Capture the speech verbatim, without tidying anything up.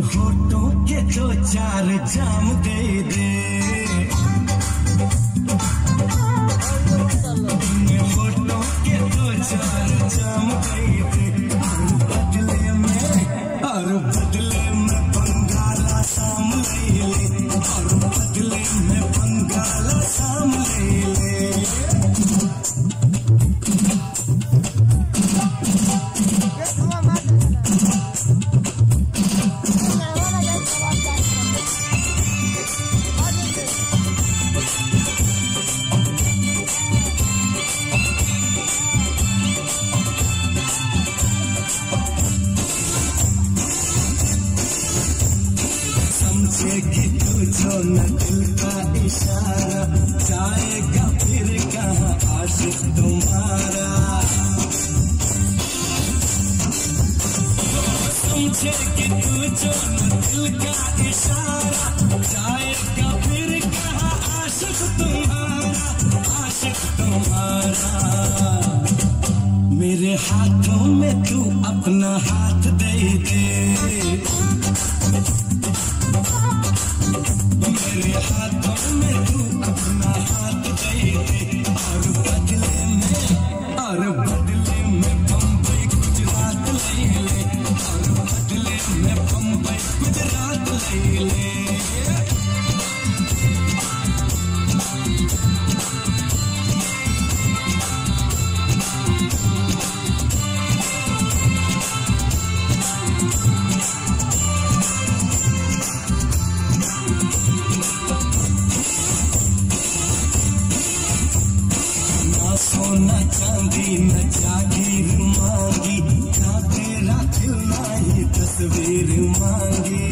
होठों के दो चार जाम दे दे, होठों के दो चार जाम दे दे, और बदले में और बदले में बंगाला साम ले ले, और बदले में बंगाला साम ले ले। समझेगी तू जो न दिल का इशारा, जाएगा फिर कहाँ आशिक तुम्हारा। समझेगी तू जो न दिल का इशारा, जाएगा फिर कहाँ आशिक तुम्हारा, आशिक तुम्हारा। मेरे हाथों में तू अपना हाथ दे दे, मेरे हाथों में तू अपना हाथ दे दे, और बदले में और बदले में बम्बई गुजरात ले ले, और बदले में बम्बई गुजरात ले ले। सोना चांदी न जागीर मांगी, ना तेरा दिल ना ही तस्वीर मांगी।